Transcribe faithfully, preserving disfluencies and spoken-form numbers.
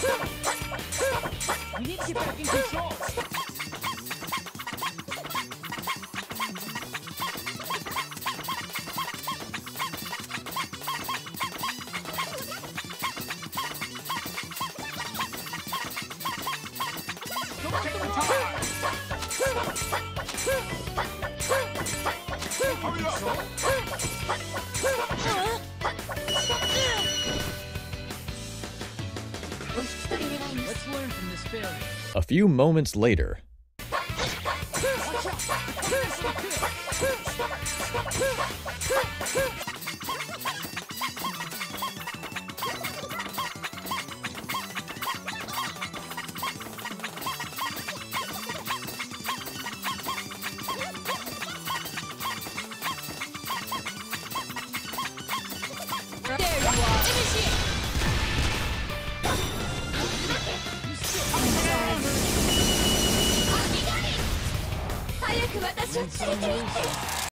We need to get back in control. Let's learn from this failure. A few moments later. There you are.